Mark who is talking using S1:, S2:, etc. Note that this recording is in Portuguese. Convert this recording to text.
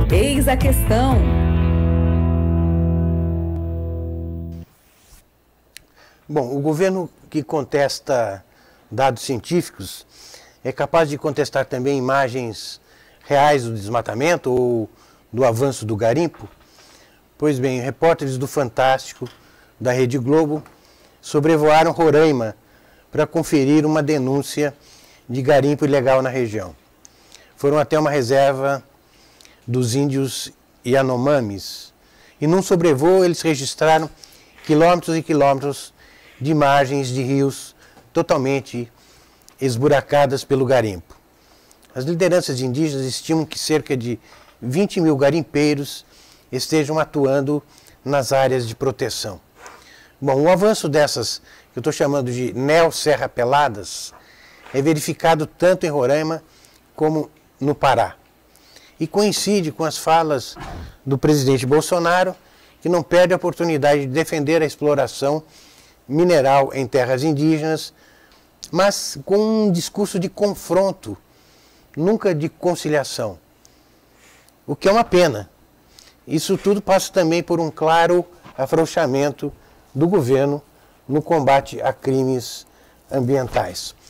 S1: Eis a questão.
S2: Bom, o governo que contesta dados científicos é capaz de contestar também imagens reais do desmatamento ou do avanço do garimpo? Pois bem, repórteres do Fantástico, da Rede Globo, sobrevoaram Roraima para conferir uma denúncia de garimpo ilegal na região. Foram até uma reserva dos índios Yanomamis e num sobrevoo eles registraram quilômetros e quilômetros de margens de rios totalmente esburacadas pelo garimpo. As lideranças indígenas estimam que cerca de 20 mil garimpeiros estejam atuando nas áreas de proteção. Bom, o avanço dessas, que eu estou chamando de neo-serrapeladas, é verificado tanto em Roraima como no Pará. E coincide com as falas do presidente Bolsonaro, que não perde a oportunidade de defender a exploração mineral em terras indígenas, mas com um discurso de confronto, nunca de conciliação. O que é uma pena. Isso tudo passa também por um claro afrouxamento do governo no combate a crimes ambientais.